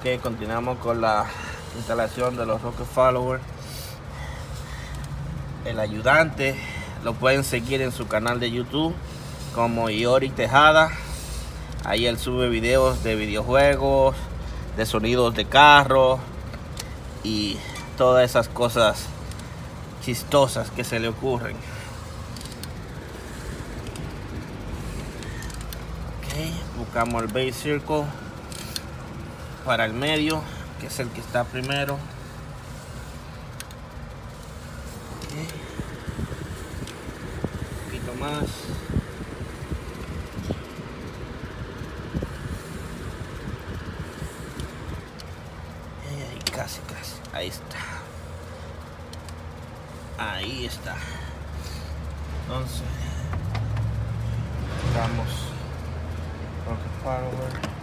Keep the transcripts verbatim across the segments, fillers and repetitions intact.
Ok, continuamos con la instalación de los Rocket Follower. El ayudante lo pueden seguir en su canal de YouTube como Iori Tejada. Ahí él sube videos de videojuegos, de sonidos de carro y todas esas cosas chistosas que se le ocurren. Okay, buscamos el base circle para el medio, que es el que está primero. Okay. Un poquito más. Ahí casi, casi. Ahí está. Ahí está. Entonces, damos Rocket Follower.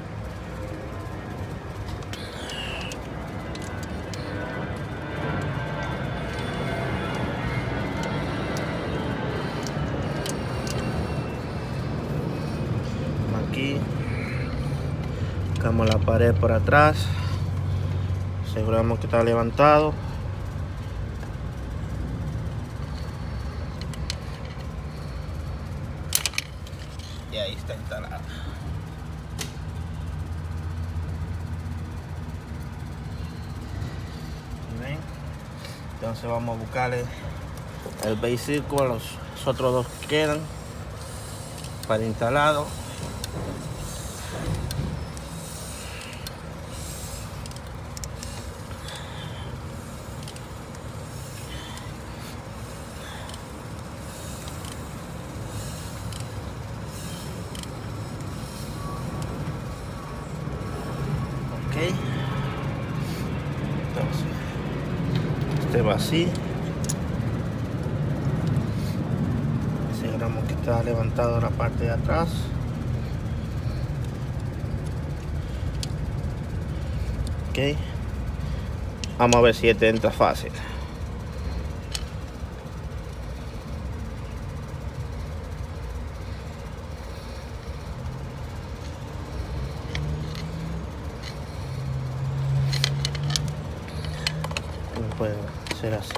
Aquí buscamos la pared por atrás, aseguramos que está levantado. Y ahí está instalado. ¿Ven? Entonces vamos a buscarle el base circle, los otros dos que quedan para instalado. Entonces, este va así. Aseguramos que está levantado la parte de atrás. Ok. Vamos a ver si este entra fácil. Puede ser así.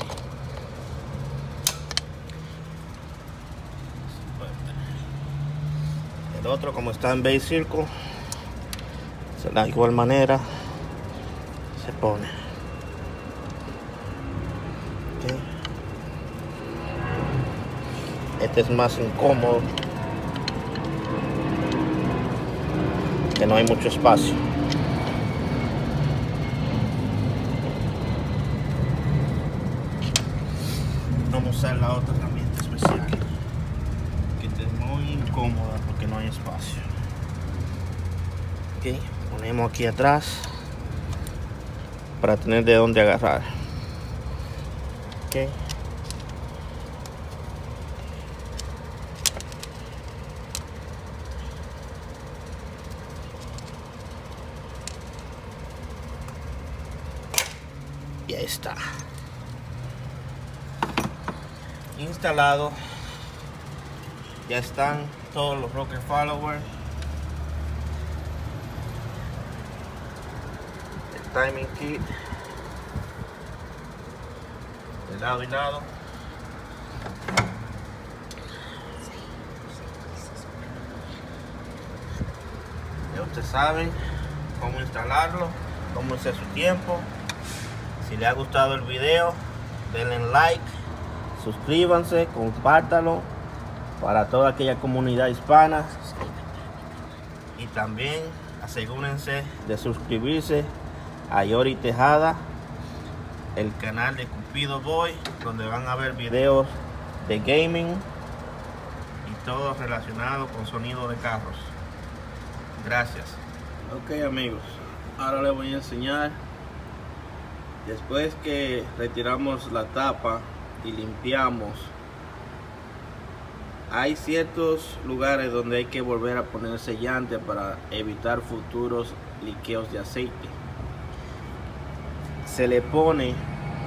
El otro, como está en base circle, de la igual manera se pone. Okay. Este es más incómodo, que no hay mucho espacio. Vamos a usar la otra herramienta especial, que es muy incómoda porque no hay espacio. Ok, ponemos aquí atrás para tener de dónde agarrar. Ok. Y ahí está. Instalado. Ya están todos los Rocket Follower. El timing kit de lado y lado. Ya ustedes saben cómo instalarlo, cómo hacer su tiempo. Si les ha gustado el video, denle like, suscríbanse, compártalo para toda aquella comunidad hispana. Y también asegúrense de suscribirse a Iori Tejada, el canal de Cupido Boy, donde van a ver videos de gaming y todo relacionado con sonido de carros. Gracias. Ok, amigos, ahora les voy a enseñar. Después que retiramos la tapa y limpiamos, hay ciertos lugares donde hay que volver a poner sellante para evitar futuros liqueos de aceite. Se le pone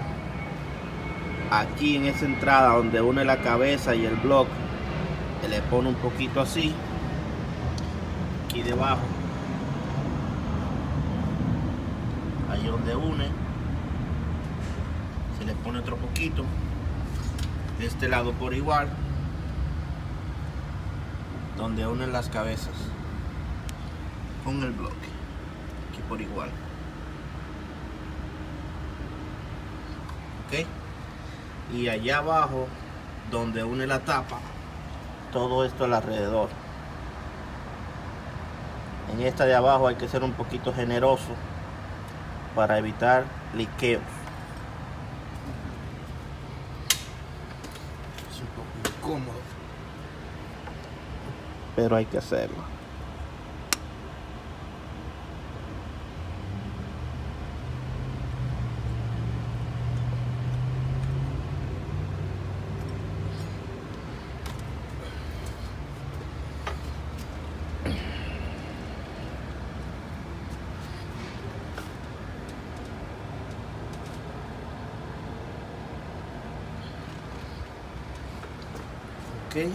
aquí en esa entrada donde une la cabeza y el block, se le pone un poquito así, aquí debajo, ahí donde une, se le pone otro poquito, de este lado por igual, donde unen las cabezas con el bloque, aquí por igual. Ok, y allá abajo donde une la tapa, todo esto alrededor. En esta de abajo hay que ser un poquito generoso para evitar liqueos. Es un poco incómodo, pero hay que hacerlo. Ok,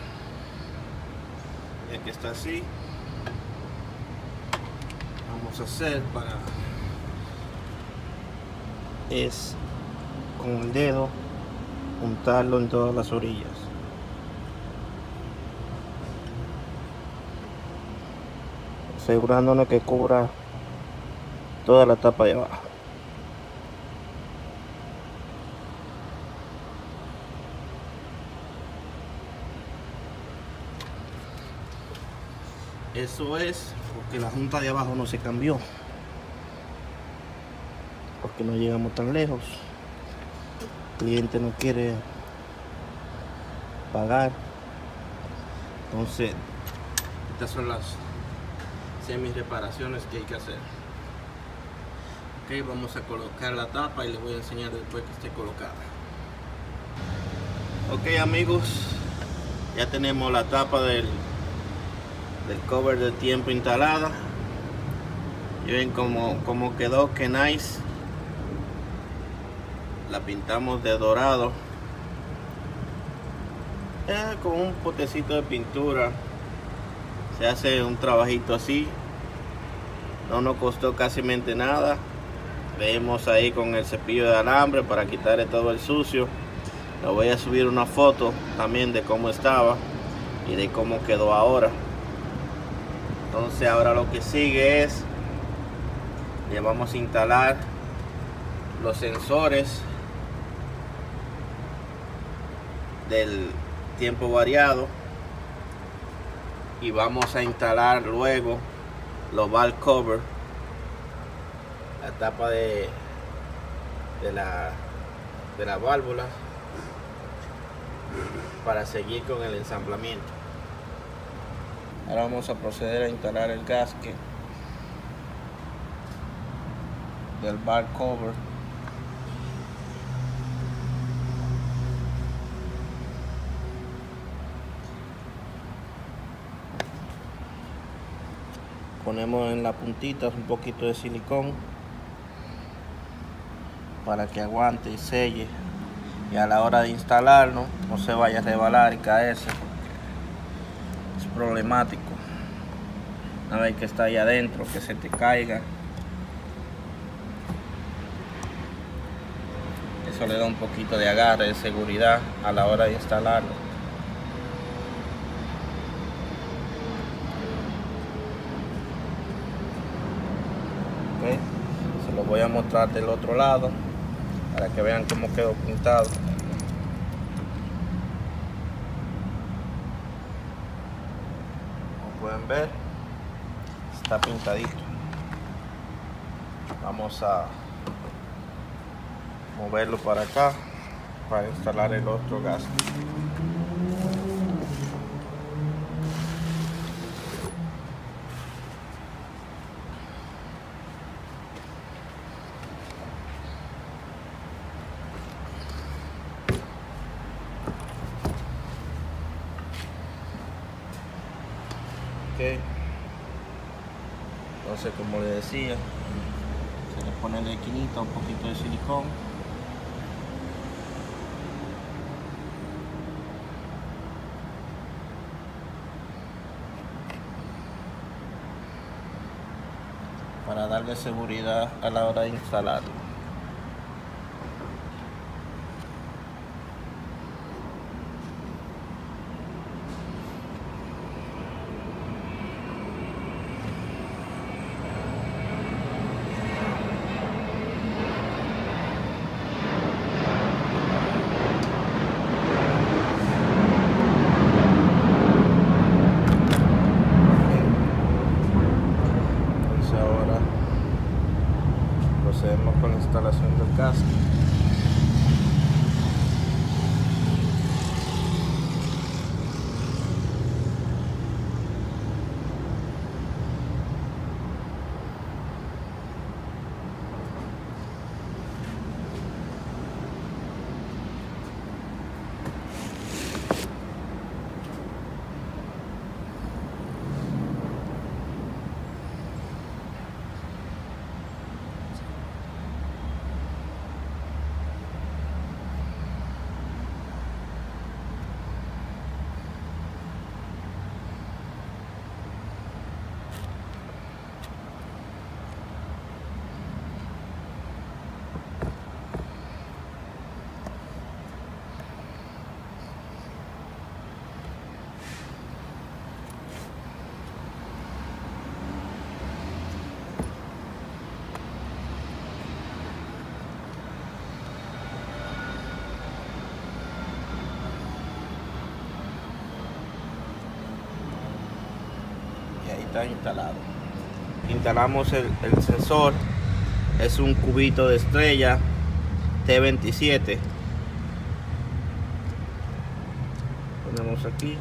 ya que está así, vamos a hacer para es con el dedo untarlo en todas las orillas. Asegurándonos que cubra toda la tapa de abajo. Eso es porque la junta de abajo no se cambió, porque no llegamos tan lejos. El cliente no quiere pagar, entonces estas son las semi reparaciones que hay que hacer. Ok, vamos a colocar la tapa y les voy a enseñar después que esté colocada. Ok amigos, ya tenemos la tapa del del cover de tiempo instalada. Y ven como, como quedó, que nice. La pintamos de dorado, eh, con un potecito de pintura. Se hace un trabajito así, no nos costó casi nada. Vemos ahí con el cepillo de alambre para quitarle todo el sucio. Le voy a subir una foto también de cómo estaba y de cómo quedó ahora. Entonces ahora lo que sigue es, le vamos a instalar los sensores del tiempo variado y vamos a instalar luego los valve cover, la tapa de, de la de las válvulas, para seguir con el ensamblamiento. Ahora vamos a proceder a instalar el gasket del valve cover. Ponemos en la puntita un poquito de silicón para que aguante y selle, y a la hora de instalarlo no se vaya a rebalar y caerse, es problemático. Una vez que está ahí adentro, que se te caiga, eso le da un poquito de agarre, de seguridad a la hora de instalarlo. ¿Okay? Se lo voy a mostrar del otro lado para que vean cómo quedó pintado. Como pueden ver, está pintadito. Vamos a moverlo para acá para instalar el otro gas. Okay. Entonces, como les decía, se le pone en la esquinita un poquito de silicón. para darle seguridad a la hora de instalarlo. Procedemos con la instalación del casco. Está instalado. Instalamos el, el sensor. Es un cubito de estrella T veintisiete. Ponemos aquí.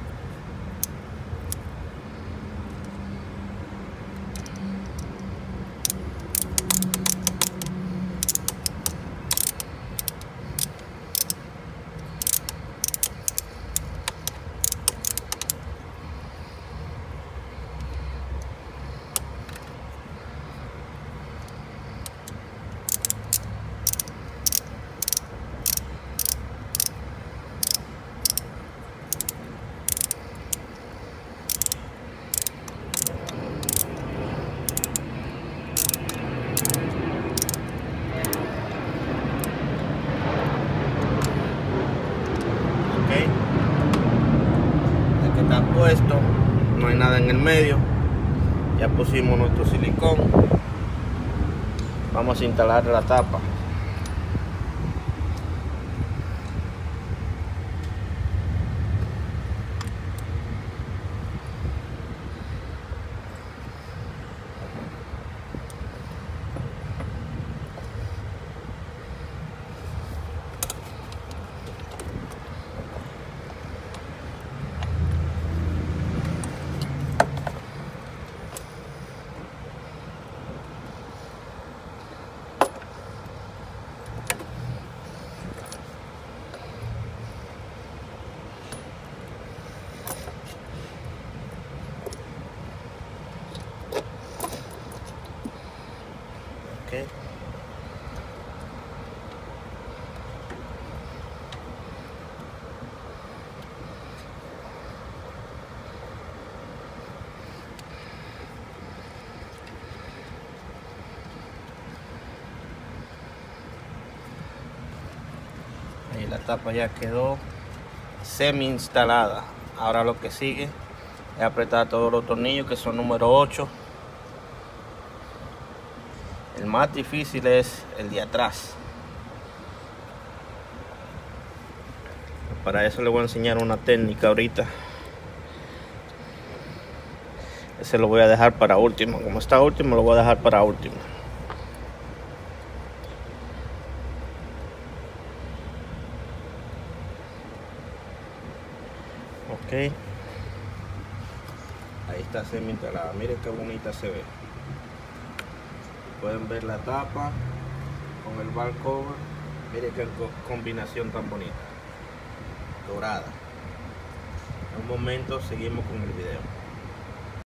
Está puesto, no hay nada en el medio, ya pusimos nuestro silicón, vamos a instalar la tapa. Okay. Ahí la tapa ya quedó semi instalada. Ahora lo que sigue es apretar todos los tornillos, que son número ocho. El más difícil es el de atrás. Para eso les voy a enseñar una técnica ahorita. Ese lo voy a dejar para último. Como está último, lo voy a dejar para último. Ok. Ahí está semi instalada. Miren qué bonita se ve. Pueden ver la tapa con el bar cover. Miren qué combinación tan bonita, dorada. En un momento seguimos con el video.